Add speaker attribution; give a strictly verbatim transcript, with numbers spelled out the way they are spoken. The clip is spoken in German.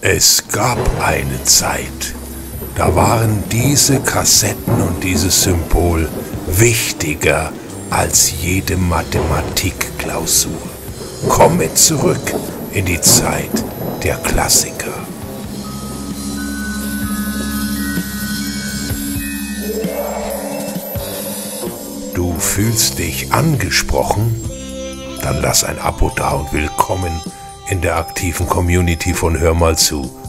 Speaker 1: Es gab eine Zeit, da waren diese Kassetten und dieses Symbol wichtiger als jede Mathematikklausur. Komme zurück in die Zeit der Klassiker. Du fühlst dich angesprochen? Dann lass ein Abo da und willkommen in der aktiven Community von Hör mal zu.